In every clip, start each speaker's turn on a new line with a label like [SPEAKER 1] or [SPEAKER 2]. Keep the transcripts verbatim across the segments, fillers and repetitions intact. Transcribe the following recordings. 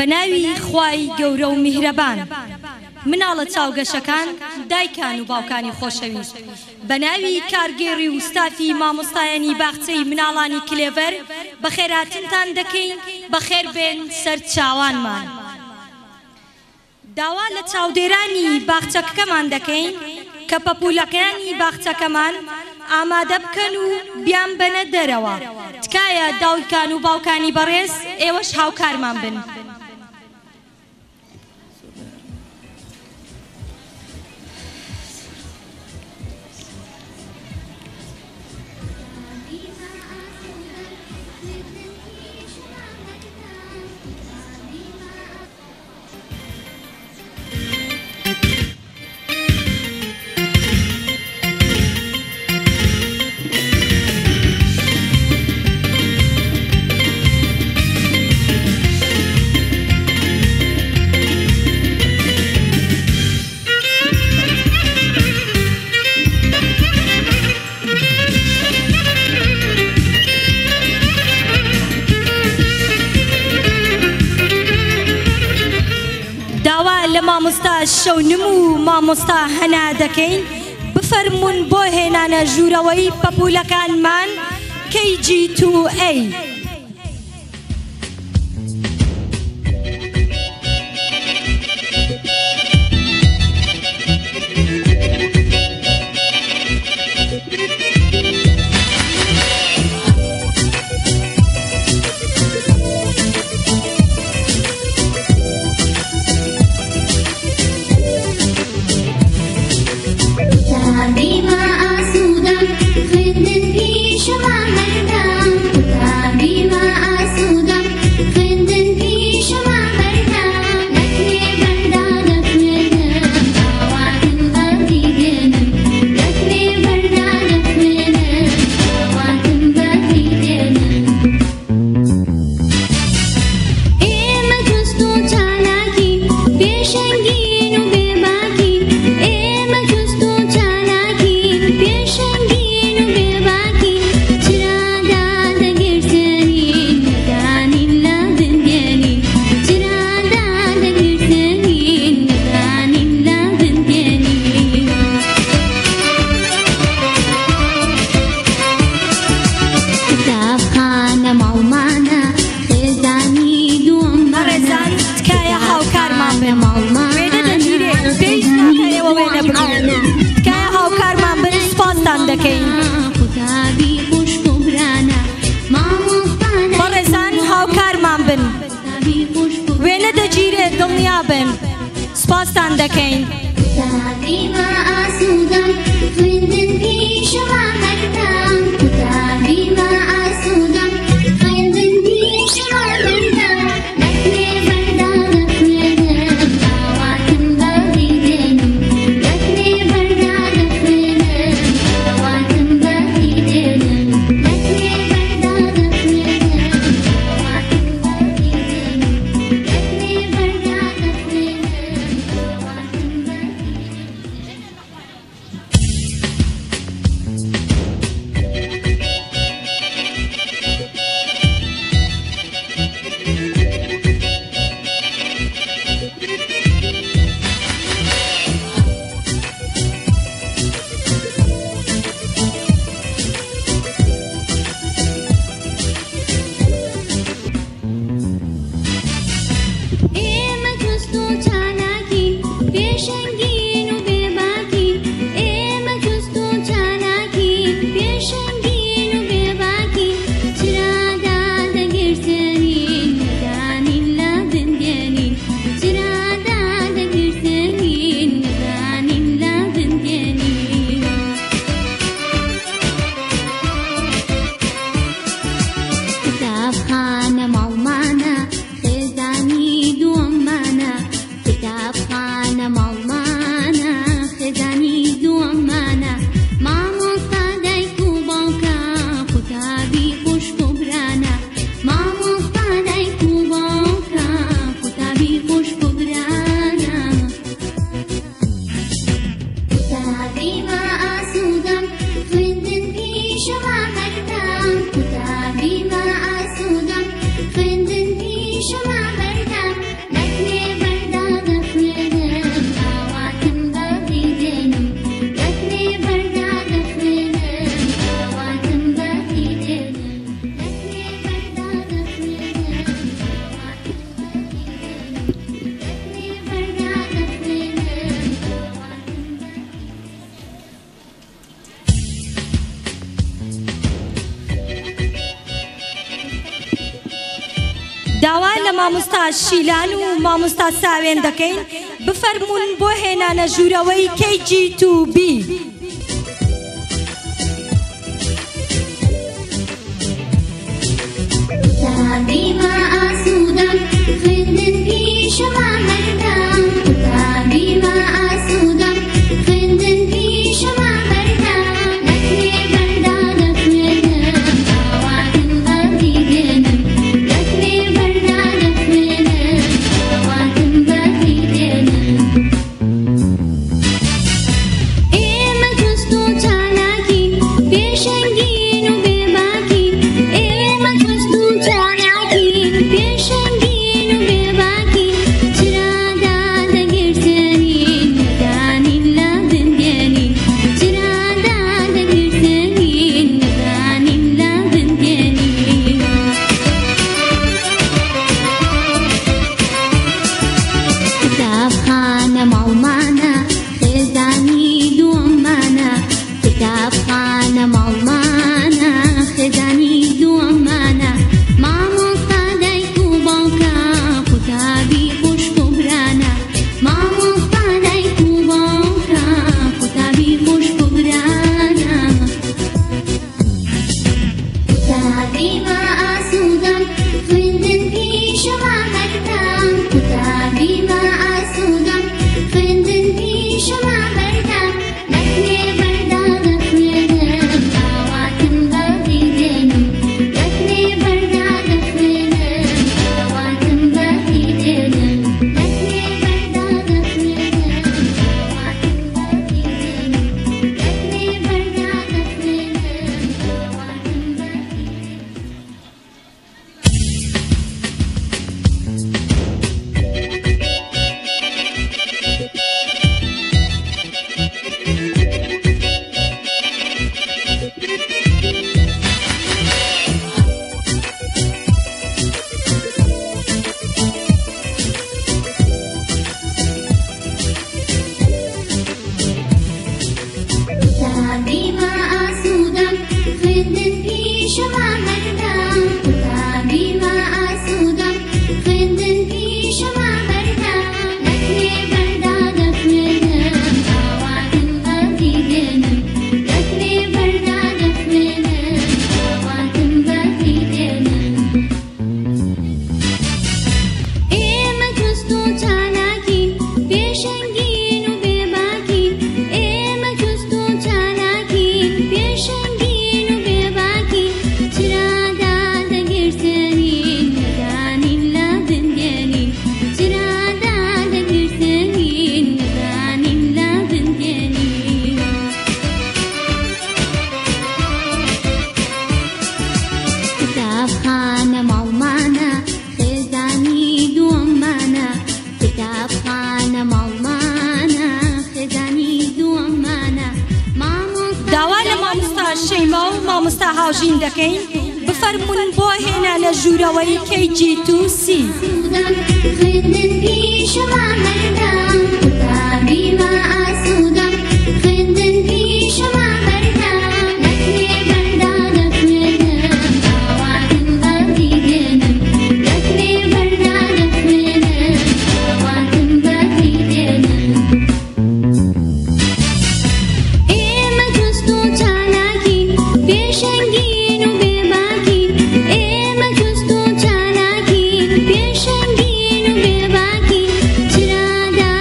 [SPEAKER 1] بەناوی خوای گەورە و میهرەبان مناڵە چاوگەشەکان دایکان و باوکانی خۆشەویست بەناوی کارگێڕی و ستافی مامۆستایانی باخچەی مناڵانی کلێڤەر بەخێرهاتنتان دەکەین بەخێر بێن سەر چاوانمان داوا لە چاودێرانی باخچەکەمان دەکەین کە پەپوولەکانی باخچەکەمان ئامادە بکەن و بیان بەنە دەرەوە تکایە دایکان و باوکانی بەڕێز ئێوەش هاوکارمان بن مامۆستا شەونم و مامۆستا هەنا دەکەین بفەرمونون بۆ هێنانە ژوورەوەی پەپوولەکانمان کەی جی تو ئەی وێنە دەگیرێ دڵنیا بن سپاستان دەکەین داوا لە مامۆستا شیلان و مامۆستا ساوێن دەکەین بفەرمونون بۆ هێنانە ژوورەوەی کێ جی تو بی.
[SPEAKER 2] بیما ئاسوودەم خوێندن پیشەما هەردام بیما ئاسوودەم خوێندن پیشەما بەردام لەکرێ بەردا دەخوێنم ئاواتم بەڕی دێنم لەکرێ بەردا دەخوێنم ئاواتم بەڕی دێنم ئێمە جوست و چالاکی پێشەنگین و بێباکی ئێمە جوست و چالاکی پێشەنگین و بێباکی چرادا دەگرتنین نەدانین لە بندێنین چرادا دەگرتنین نەدانین لە بندێنین کتابخانە ماڵمانە خێزانی دووەمانە کتابخانە ماڵمانە خێزانی دووەمانە مامۆستا دایک و باوکە قوتابی خوشک و برانە مامۆستا دایک و باوکە قوتابی خوشک و برانە قوتابیمە ئاسوودەم خوێندن پیشەما هەردام قوتابیمە ئاسوودەم خوێندن پیشەما بەردام لەکرێ بەردا دەخوێنم ئاواتم بەڕی دێنم لەکرێ بەردا دەخوێنم ئاواتم بەڕی دێنم لەکرێ بەردا دەخوێنم ئاواتم بەڕی دێنم لەکرێ بەردا دەخوێنم ئاواتم قوتابیمە ئاسوودەم خوێندن پیشەما هەردام قوتابیمە ئاسوودەم خوێندن پیشەما بەردام لەکرێ بەردا دەخوێنم ئاواتم بەڕی دێنم لەکرێ بەردا دەخوێنم ئاواتم بەڕی دێنم ئێمە جوست و چالاکی پێشەنگین و بێباکی ئێمە جوست و چالاکی پێشەنگین و بێباکی چرادا دەگرتنین نەدانین لە بندێنین چرادا دەگرتنین نەدانین لە بندێنین کتابخانە ماڵمانە خێزانی دووەمانە کتابخانە ماڵمانە خێزانی دووەمانە مامۆستا
[SPEAKER 1] داوا لە مامۆستا شەیما و مامۆستا هاوژین دەکەین بفەرمونون بۆ هێنانە ژوورەوەی کێ جی تو سی.
[SPEAKER 2] ئاسوودەم خوێندن پیشەما هەردام قوتابیمە ئاسوودەم خوێندن پیشەما بەردام لەکرێ بەردا دەخوێنم ئاواتم بەڕی دێنم لەکرێ بەردا دەخوێنم ئاواتم بەڕی دێنم ئێمە جوست و چالاکی پێشەنگین و بێباکی ئێمە جوست و چالاکی پێشەنگین و بێباکی چرادا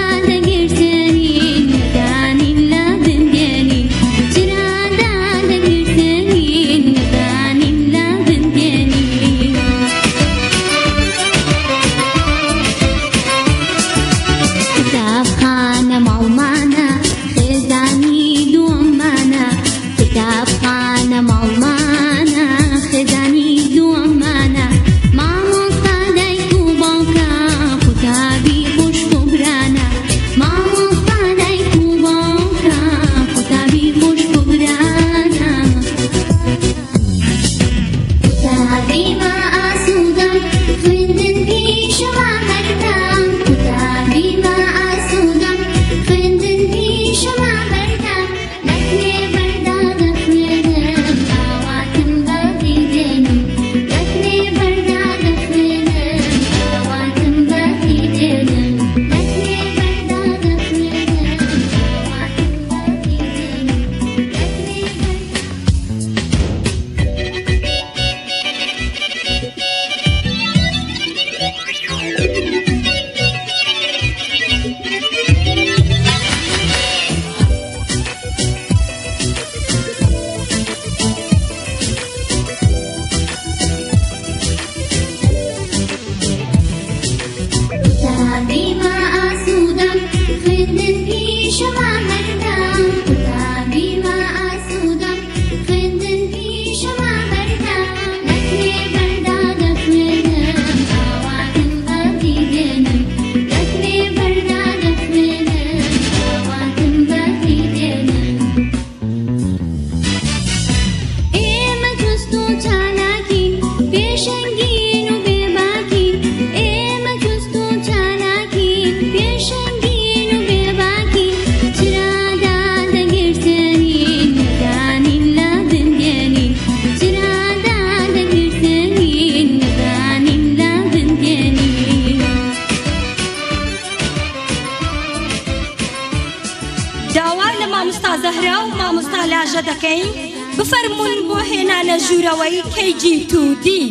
[SPEAKER 1] و مامۆستا لاژە دەکەین بفەرمون بۆ هێنانە ژوورەوەی کەی جی تو دی.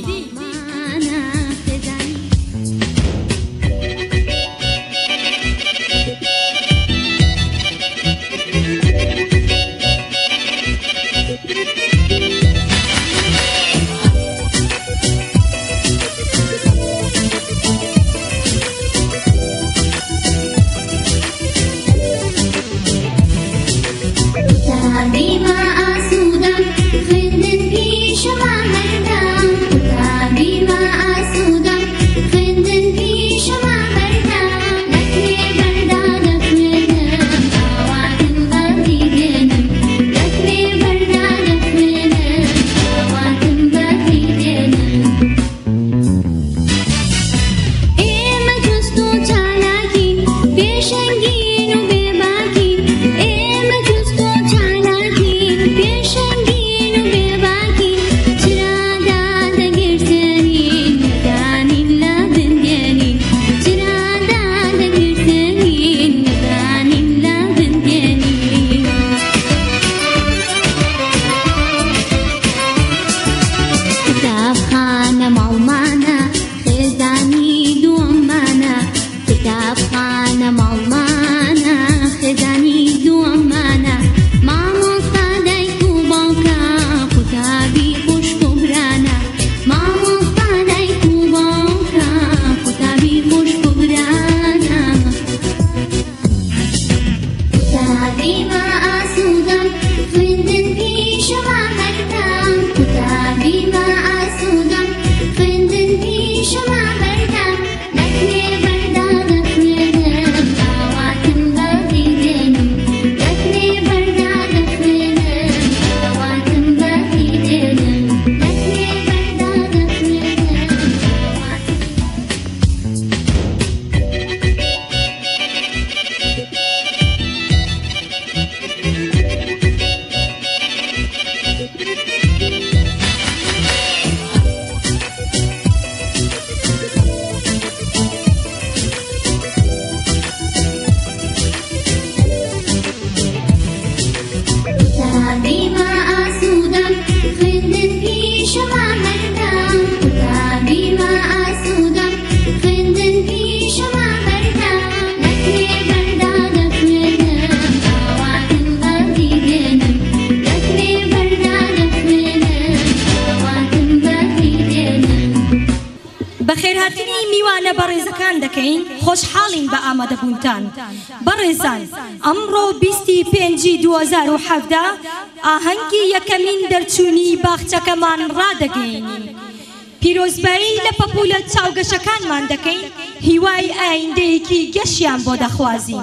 [SPEAKER 1] بەخێرهاتنی میوانە بەڕێزەکان دەکەین خۆشحاڵین بە ئامادەبوونتان. بەڕێزان ئەمڕۆ بیستی پێنجی دوو هەزار و حەڤدا ئاهەنگی یەکەمین دەرچوونی باخچەکەمان ڕادەگەیەنین. پیرۆزبایی لە پەپولە چاوگەشەکانمان دەکەین هیوای ئایندەیەکی گەشیان بۆ دەخوازین.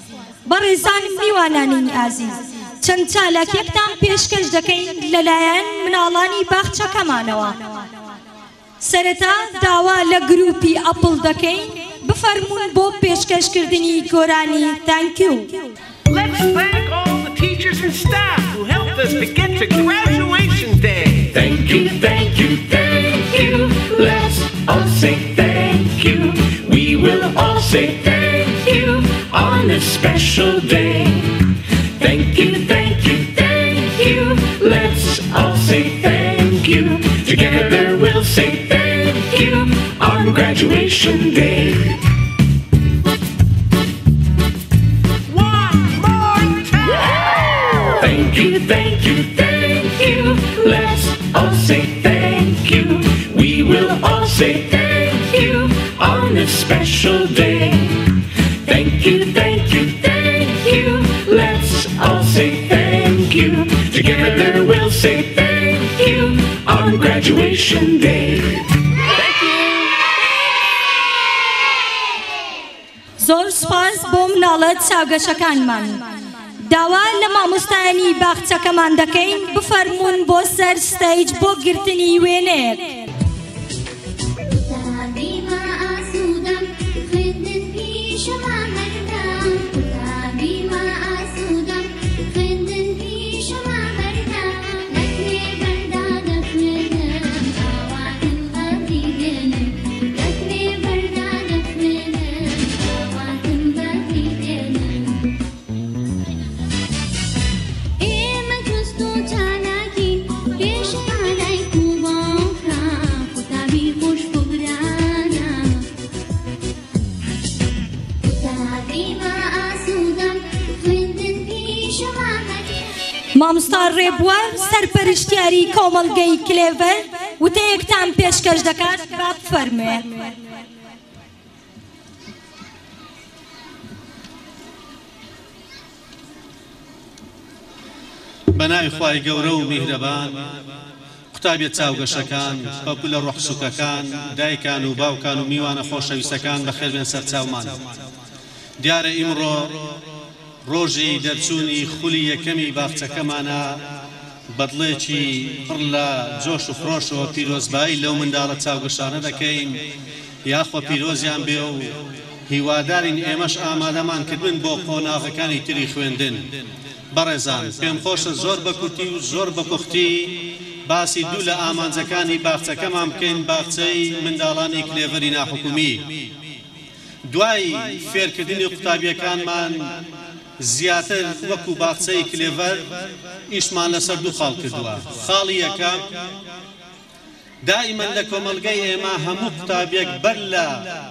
[SPEAKER 1] بەڕێزان میوانانی ئازیز چەند چالاکیەکتان پێشکەش دەکەین لەلایەن مناڵانی باخچەکەمانەوە. سەرەتا داوا لە گروپی ئەپڵ دەکەین بفەرمون بۆ پێشکەشکردنی گۆرانی تانکیو.
[SPEAKER 3] Let's thank all the teachers and staff who helped us to get to graduation day.
[SPEAKER 4] Thank you, thank you, thank you. Let's all say thank you. We will all say thank you on this special day. Thank you, thank you, thank you. Let's all say thank you. Together we'll say thank you on graduation day.
[SPEAKER 3] One more time.
[SPEAKER 4] Thank you, thank you, thank you. Let's all say thank you. We will all say thank you on this special day. Thank you, thank you, thank you. Let's all say thank you. Together we'll say thank you on graduation day.
[SPEAKER 3] Thank you.
[SPEAKER 1] زۆر سپاس بۆ مناڵە چاوگەشەکانمان. داوا لە مامۆستایانی باخچەکەمان دەکەین بفەرمون بۆ سەر ستەیج بۆ گرتنی وێنەیەک.
[SPEAKER 2] إيه
[SPEAKER 1] مامۆستا ڕێبوار سەرپەرشتیاری کۆمەڵگەی کلێڤەر وتەیەکتان پێشکەش دەکات با بفەرمێ.
[SPEAKER 5] بەناوی خوای گەورە و میهرەبان، قوتابیە چاوگەشەکان، بەپو لە ڕوحسوکەکان، دایکان و باوکان و میوانە خۆشەویستەکان بەخێربێن سەر چاومان. دیارە ئیمڕۆ ڕۆژی دەرچوونی خولی یەکەمی باخچەکەمانە، بەدڵێکی پڕ لە جۆش و فرۆشەوە پیرۆزبایی لەو منداڵە چاوگەشانە دەکەین. یاخوا پیرۆزیان بێ و هیوادارین ئێمەش ئامادەمان کردن بۆ قۆناغەکانی تری خوێندن. بەڕێزان، پێم خۆشە زۆر بە کورتی و زۆر بە پوختی باسی دوو لە ئامانجەکانی باخچەکەمان بکەین، باخچەی منداڵانی کلێڤەری ناحکومی. دوای فێرکردنی قوتابیەکانمان زیاتر وەکو باخچەی کلێڤەر ئیشمان لەسەر دوو خاڵ کردووە. خاڵی یەکەم، دائیمەن لە کۆمەڵگەی ئێمە هەموو قوتابیەک بەر لە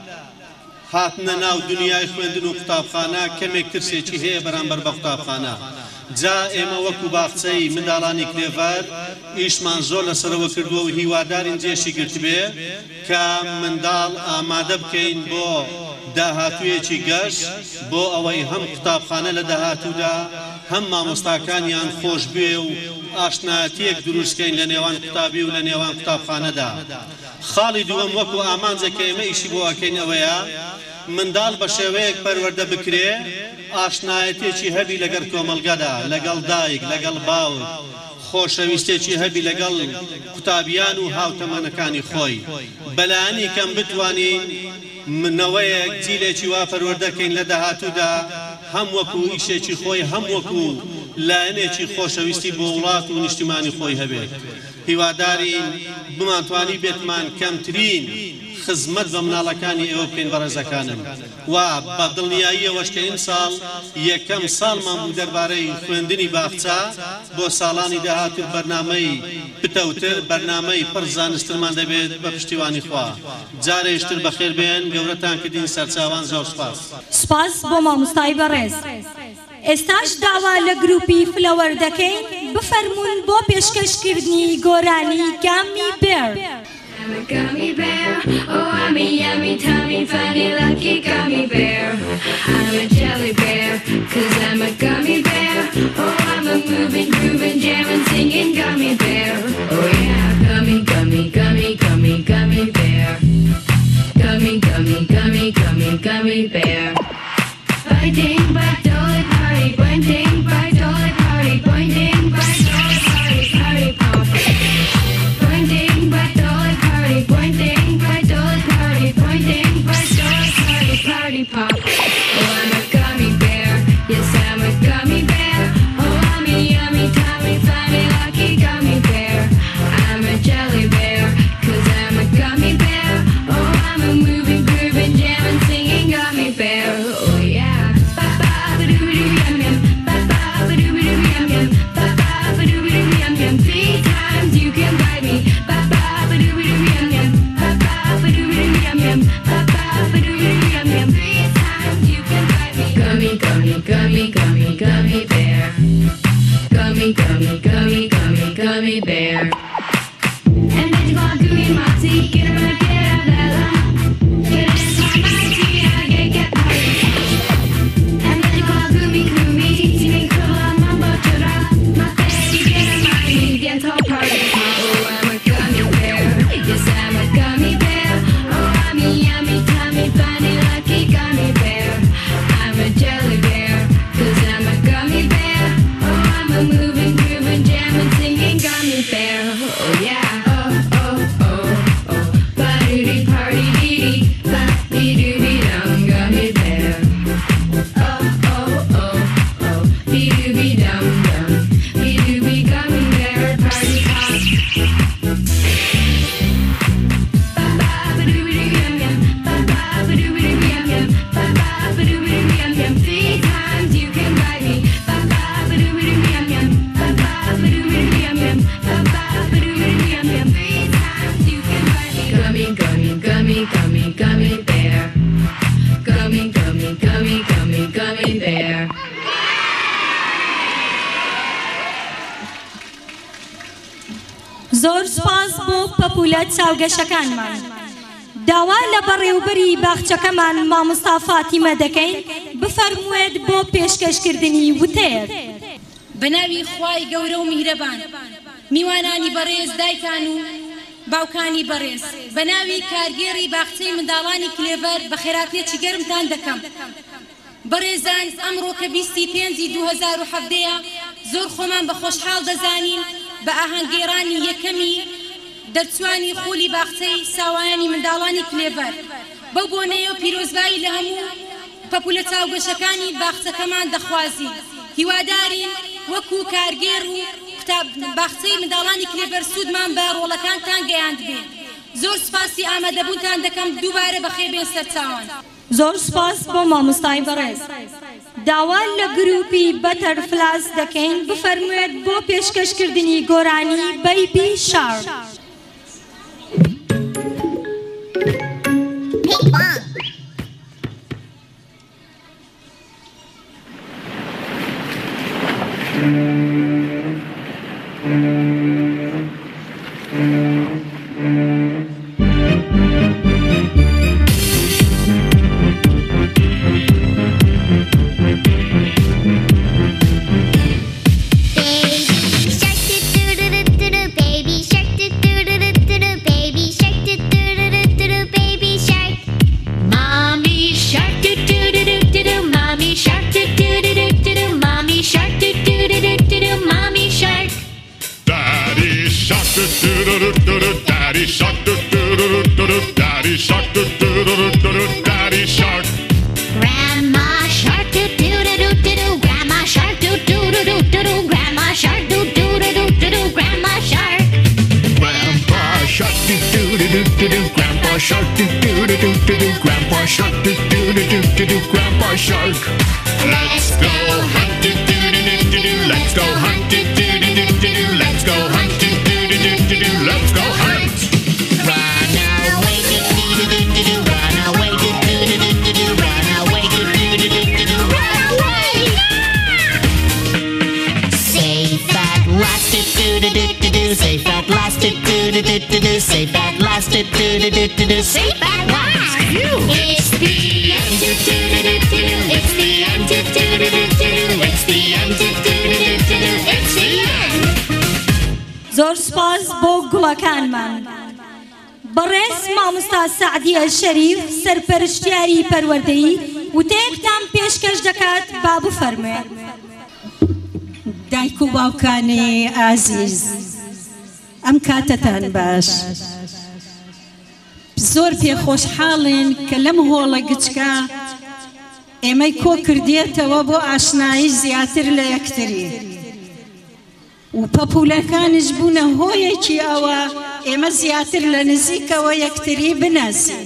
[SPEAKER 5] هاتنە ناو دنیای خوێندن و قوتابخانە کەمێک ترسێکی هەیە بەرامبەر بە قوتابخانە. جا ئێمە وەکو باخچەی منداڵانی کلێڤەر ئیشمان زۆر لەسەرەوە کردووە و هیوادارین جێشی گرت بێ کە منداڵ ئامادە بکەین بۆ داهاتوویەکی گەشت، بۆ ئەوەی هەم قوتابخانە لە داهاتوودا هەم مامۆستاکانیان خۆش بێ و ئاشنایەتیەک دروستکەین لە نێوان قوتابی و لە نێوان قوتابخانەدا. خاڵی دووەم وەکو ئامانجەکە ئێمە ئیشی بۆ ئەکەین ئەوەیە منداڵ بە شێوەیەک پەروەردە بکرێ، ئاشنایەتێکی هەبی لەگەڵ کۆمەڵگەدا، لەگەڵ دایک، لەگەڵ باوک، خۆشەویستێکی هەبی لەگەڵ قوتابیان و هاوتەمەنەکانی خۆی. بەلایانی کەم بتوانین منەوەیەک جیلێکی وا پەروەردەکەین لە داهاتوودا، هەم وەکو ئیشێکی خۆی، هەم وەکو لایەنێکی خۆشەویستی بۆ وڵات و نیشتیمانی خۆی هەبێت. هیوادارین بمانتوانی بێتمان کەمترین خزمەت بە مناڵەکانی ئێوە بکەین بەڕێزەکانم. و بە دڵنیاییەوەش کە ئین ساڵ یەکەم ساڵمان بوو دەربارەی خوێندنی باخچە، بۆ ساڵانی داهاتوو بەرنامەی پتەوتر، بەرنامەی پڕ زانسترمان دەبێت بە پشتیوانی خوا. جارێشتر بەخێر بێن، گەورەتان کردین سەرچاوان، زۆر سپاس.
[SPEAKER 1] سپاس بۆ مامۆستای بەڕێز. ئێستاش داوا لە گروپی فلەوەر دەکەین، بفەرمونون بۆ پێشکەشکردنی گۆرانی گامی بێر.
[SPEAKER 2] I'm a gummy bear, oh I'm a yummy, tummy, funny, lucky gummy bear. I'm a jelly bear, cause I'm a gummy bear. Oh I'm a moving, grooving, jamming, singing gummy bear. Oh yeah, gummy, gummy, gummy, gummy, gummy bear. Gummy, gummy, gummy, gummy, gummy bear. Biting, bite, dolly, party, pointing, bite, dolly, party, pointing, bite, dolly, party, party, pop. Pointing, bite, dolly, party, pointing, bite, dolly, party, pointing, bite, dolly, party, party, pop. Oh, I'm a gummy bear, yes, I'm a gummy bear. Oh, I'm a yummy, tummy, funny, lucky gummy bear. I'm a jelly bear, cause I'm a gummy bear. Oh, I'm a moving, grooving, jamming, singing gummy bear. Oh, yeah. Three times you can bite me. Three times you can bite me. Gummy, gummy, gummy, gummy, gummy bear. Gummy, gummy, gummy, gummy, gummy bear. And then you gonna do your moxie, get him out, get out that line. Get in my mighty, I get get party. And then you gonna do me, do me, teach me, cool, I'm on board to rock. My baby, get him out, he gets all party. Oh, I'm a gummy bear, yes, I'm a gummy bear. Oh, I'm a yummy, tummy, funny, lucky gummy bear. I'm a jelly bear, cause I'm a gummy bear. Oh, I'm a moving, grooving, jamming, singing gummy bear. Oh, yeah. Oh, oh, oh, oh.
[SPEAKER 1] زۆر سپاس بۆ پەپولە چاوگەشەکانمان. داوا لە بەڕێوەبەری باخچەکەمان مامۆستا فاتیمە دەکەین بفەرموێت بۆ پێشکەشکردنی وتەیەک.
[SPEAKER 6] بەناوی خوای گەورە و میهرەبان، میوانانی بەڕێز، دایکان و باوکانی بەڕێز، بەناوی کارگێڕی باخچەی منداڵانی کلێڤەر بە خێراتێکی گەرمتان دەکەم. بەڕێزان، ئەمڕۆ کە بیستی پێنجی دوو هەزار و حەڤدەیە زۆر خۆمان بە خۆشحاڵ دەزانین بە ئاهەنگگێڕانی یەکەمی دەرچوانی خولی باخچەی ساوایانی منداڵانی کلێڤەر. بەو بۆنەیە و پیرۆزبایی لە هەموو پەپولە چاوگەشەکانی باخچەکەمان دەخوازی. هیوادارین وەکو کارگێڕ و باخچەی منداڵانی کلێڤەر سوودمان بە ڕۆڵەکانتان گەیاند بێت. زۆر سپاسی ئامادەبوونتان دەکەم دووبارە بەخێبێن سەرچاوان.
[SPEAKER 1] زۆر سپاس بۆ مامۆستای بەڕێز. داوا لە گروپی بەتەرفلاس دەکەین بفەرموێت بۆ پێشکەشکردنی گۆرانی بەیبی شارک.
[SPEAKER 4] Daddy shark, do do do do do do. Daddy shark, do do do do do do. Daddy shark.
[SPEAKER 7] Grandma shark, do do do do do do. Grandma shark, do do do do do do. Grandma shark, do do do do do do. Grandma shark.
[SPEAKER 4] Grandpa shark, do do do do do do. Grandpa shark, do do do do do do. Grandpa shark, do do do do do do. Grandpa shark. Let's go hunt, do do do do do do. Let's go hunt, do do do do do do. Let's go hunt, do do do do do do. Let's go hunt.
[SPEAKER 7] Run away, do do do do do do. Run away, do do do do do do. Run away, do do do do do do. Run away. Safe at last, do do do do do do. Safe at last, do do do do do do. Safe at last, do do do do do do. Safe at last. It's the end, do do do do do do. It's the end, do do do do do do. It's the end, do do do do do do. It's the end.
[SPEAKER 1] زۆر سپاس بۆ گوڵەکانمان. بەڕێز مامۆستا سەعدیە شەریف سەرپەرشتیاری پەروەردەیی وتەیەکتان پێشکەش دەکات با بفەرموێت.
[SPEAKER 8] دایک و باوکانی ئازیز، ئەم کاتەتان باش. زۆر پێخۆشحاڵین کە لەم هۆڵە گچکە ئێمەی کۆ کردێتەوە بۆ ئاشنایی زیاتر لە یەکتری. و پەپولەکانش بوونە هۆیەکی ئەوە ئێمە زیاتر لە نزیکەوە یەکتری بناسین.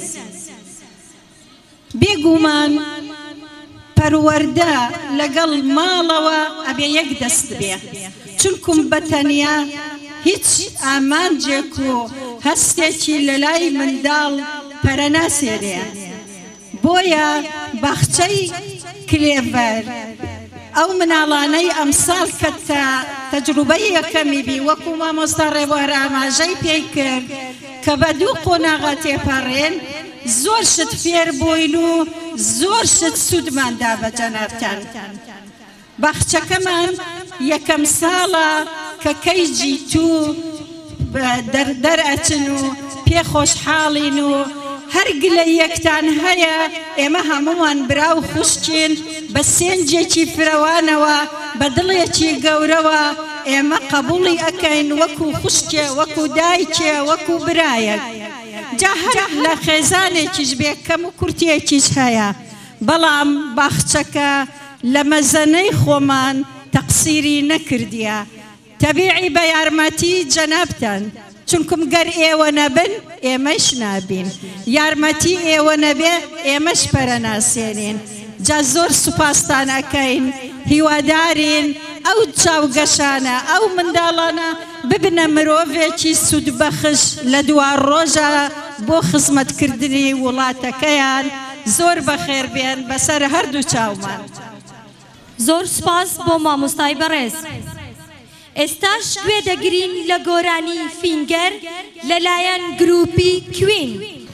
[SPEAKER 8] بێگومان پەروەردە لەگەڵ ماڵەوە ئەبێ یەک دەست بێ، چونکم بەتەنیا هیچ ئامانجێک و هەستێکی لە لای منداڵ پەرە ناسێنێ. بۆیە باخچەی کلێڤەر ئەو مناڵانەی ئەمساڵ کە تەجروبەی یەکەمی بی وەکو مامۆستا ڕێبوار ئاماژەی پێی کرد کە بە دوو قۆناغا تێپەڕێن، زۆر شت فێر بووین و زۆر شت سوودماندا بە جەنابتان. باخچەکەمان یەکەم ساڵە کە کەیجی تو دەرئەچن و پێخۆشحاڵین و هەرگلە یەکتان هەیە ئێمە هەمووان برا و خوشکین بە سێنجێکی فرەوانەوە بە دڵێکی گەورەوە ئێمە قبوڵی ئەکەین وەکو خوشکێ، وەکو دایکێ، وەکو برایەک. جا هەر لە خێزانێکیش بێ کەم و کورتێکیش هەیە، بەڵام باخچەکە لە مەزەنەی خۆمان تەقسیری نەکردیە. تەبیعی بە یارمەتی جەنابتان، چونکم گەر ئێوە نەبن ئێمەش نابین، یارمەتی ئێوە نەبێ ئێمەش پەرە ناسێنین. جا زۆر سوپاستان ئەکەین، هیوادارین ئەو چاوگەشانە ئەو منداڵانە ببنە مرۆڤێکی سوودبەخش لە دوار ڕۆژە بۆ خزمەتکردنی وڵاتەکەیان. زۆر بەخێر بێن بەسەر هەردوو چاومان.
[SPEAKER 1] زۆر سپاس بۆ مامۆستای بەڕێز. ئێستاش گوێ دەگرین لە گۆرانی فینگەر لەلایەن گروپی کوین.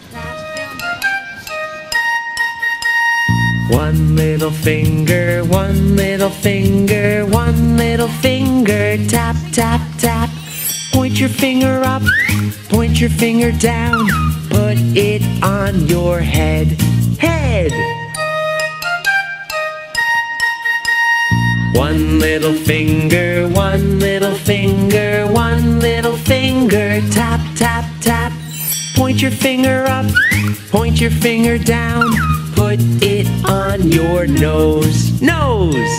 [SPEAKER 4] One little finger, one little finger, one little finger, tap, tap, tap. Point your finger up, point your finger down, put it on your head, head. One little finger, one little finger, one little finger, tap, tap, tap. Point your finger up, point your finger down, put it on your nose, nose.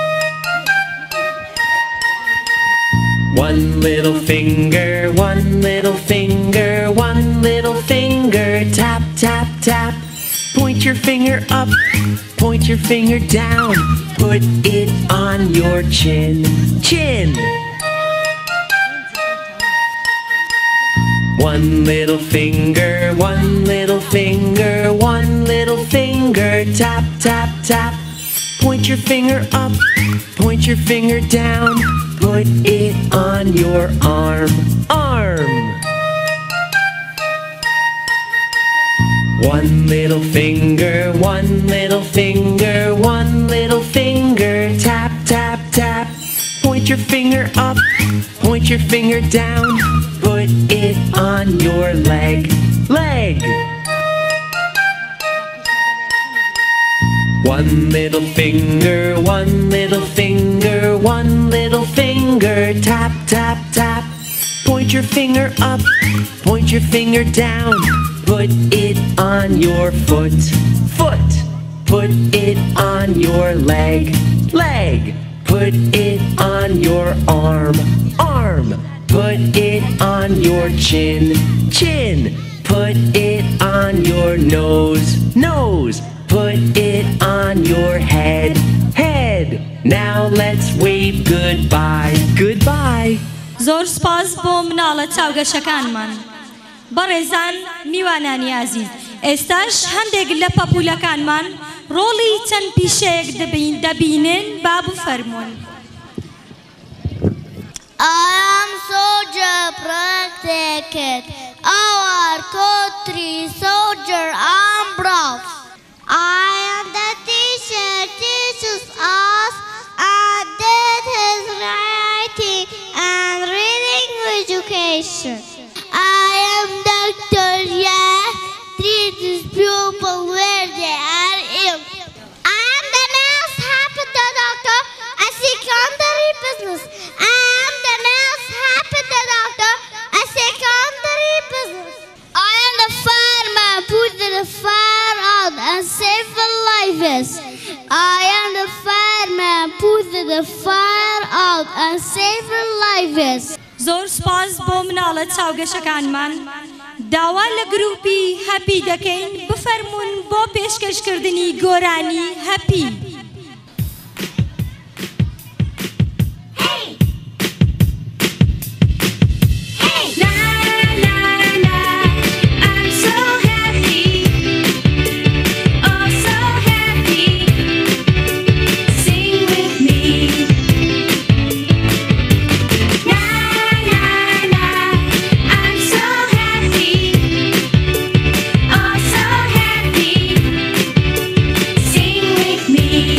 [SPEAKER 4] One little finger, one little finger, one little finger, tap, tap, tap. Point your finger up, point your finger down, put it on your chin, chin. One little finger, one little finger, one little finger, tap, tap, tap. Point your finger up, point your finger down, put it on your arm, arm. One little finger, one little finger, one little finger, tap, tap, tap. Point your finger up, point your finger down, put it on your leg, leg. One little finger, one little finger, one little finger, tap, tap, tap. Point your finger up, point your finger down, put it on your foot, foot. Put it on your leg, leg. Put it on your arm, arm. Put it on your chin, chin. Put it on your nose, nose. Put it on your head, head. Now let's wave goodbye, goodbye.
[SPEAKER 1] زۆر سپاس بۆ مناڵە چاوگەشەکانمان. بەڕێزان میوانانی ئازیز، ئێستاش هەندێک لە پەپولەکانمان ڕۆڵی چەند پیشەیەک دەبینن با بفەرمونون.
[SPEAKER 9] I am soldier protected, our country soldier I'm brave. I am the teacher teaches us, and that is writing and reading education. I am doctor, yeah, treat these people where they are ill. I am the nurse, happy the doctor, I secondary business. I am the nurse, happy the doctor, I secondary business. I am the fireman, put the fire out and save the lives. I am the fireman, put the fire out and save the lives.
[SPEAKER 1] زۆر سپاس بۆ مناڵە چاوگەشەکانمان. داوا لە گروپی هەپی دەکەین بفەرمونون بۆ پێشکەشکردنی گۆرانی هەپی.
[SPEAKER 2] Me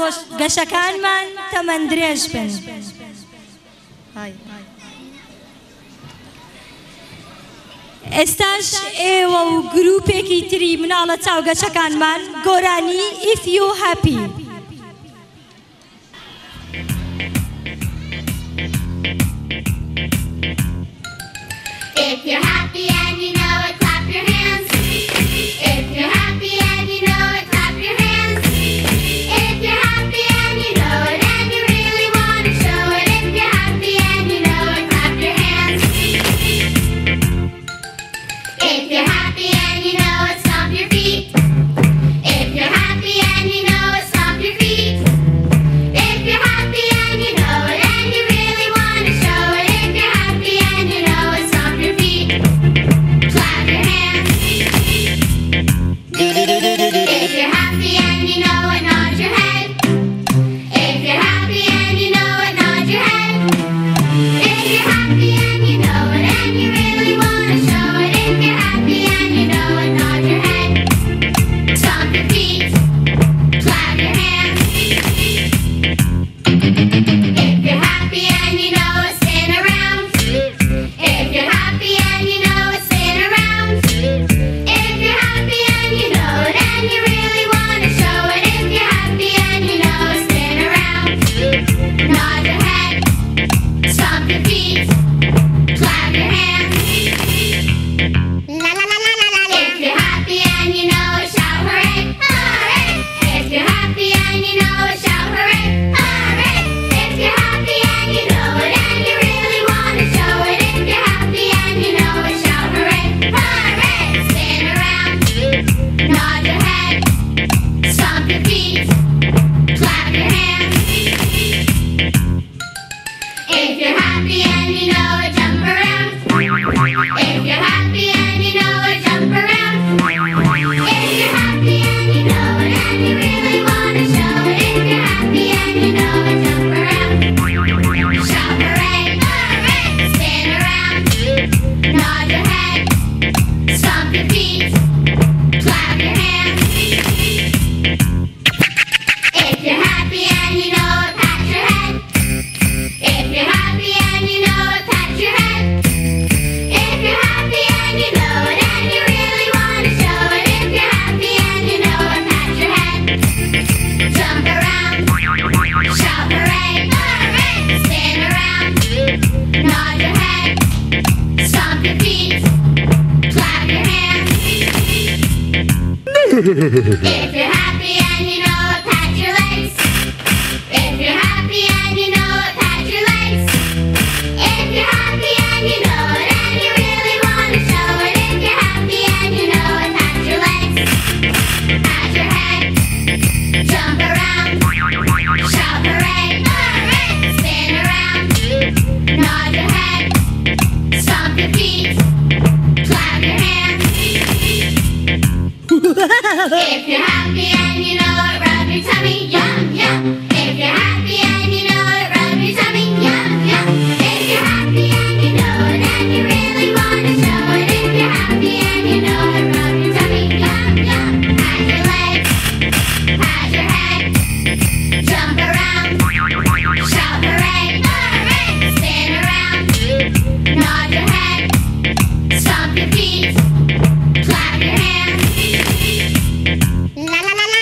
[SPEAKER 1] گەشەکانمان تەمەن درێژ بن. ئێستاش ئێوە و گروپێکی تری مناڵە چاوگەشەکانمان گۆرانی If You Happy.
[SPEAKER 9] If you're happy and you know it, clap your hands. If you're happy and you know it, clap your hands. If you're happy and you know it, and you really want to show it. If you're happy and you know it, clap your hands. If you're happy and you know it, stomp your feet. If you're happy and you know it, stomp your feet. If you're happy and you know it, and you really want to show it. If you're happy and you know it, stomp your feet. Clap your hands. If you're happy and you know it, nod your head. If you're happy and you know it, nod your head. If you're happy and you know it, and you really want to show it. If you're happy and you know it, nod your head. Stomp your feet. Clap your hands. If you're happy and you know it, spin around. If you're happy and you know it, spin around. If you're happy and you know it, and you really want to show it. If you're happy and you know it, spin around. Nod your head. Stomp your feet. Clap your hands. La la la la la la. If you're happy and you know it, shout hooray, hooray. If you're happy and you know it, shout hooray, hooray. If you're happy and you know it, and you really want to show it. If you're happy and you know it, shout hooray, hooray. Spin around, nod your head, stomp your feet, clap your hands. If you're happy and you know it, jump around. If you're happy and you know it, jump around. If you're happy and you know it, and you really want to show it. If you're happy and you know it, jump around. Shout hooray, hooray. Spin around, nod your head, stomp your feet, clap your hands. If you're happy and you know it, pat your head. If you're happy and you know it, pat your head. If you're happy and you know it, and you really want to show it. If you're happy and you know it, pat your head. Jump around, shout hooray, hooray. Spin around, nod your head, stomp your feet, clap your hands. If you're happy and you know it, pat your legs. If you're happy and you know it, pat your legs. If you're happy and you know it, and you really want to show it. If you're happy and you know it, pat your legs. Pat your head. Jump around. Shout hooray, hooray. Spin around. Nod your head. Stomp your feet. Clap your hands. If you're happy and you know it, rub your tummy, yum, yum. If you're happy and you know it, rub your tummy, yum, yum. If you're happy and you know it, and you really want to show it. If you're happy and you know it, rub your tummy, yum, yum. Pat your legs, pat your head, jump around, shout hooray, hooray. Spin around, nod your head, stomp your feet, clap your hands. La la la la.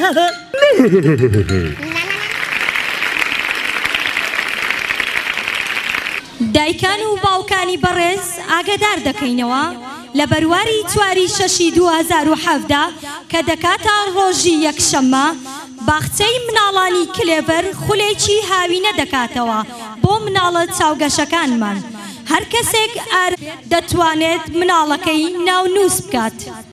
[SPEAKER 1] دایکان و باوکانی بەڕێز ئاگادار دەکەینەوە لە بەرواری چواری شەشی دوو هەزار و حەڤدا کە دەکاتە ڕۆژی یەکشەممە باخچەی مناڵانی کلێڤەر خولێکی هاوینە دەکاتەوە بۆ مناڵە چاوگەشەکانمان. هەر کەسێک ئار دەتوانێت مناڵەکەی ناونووس بکات.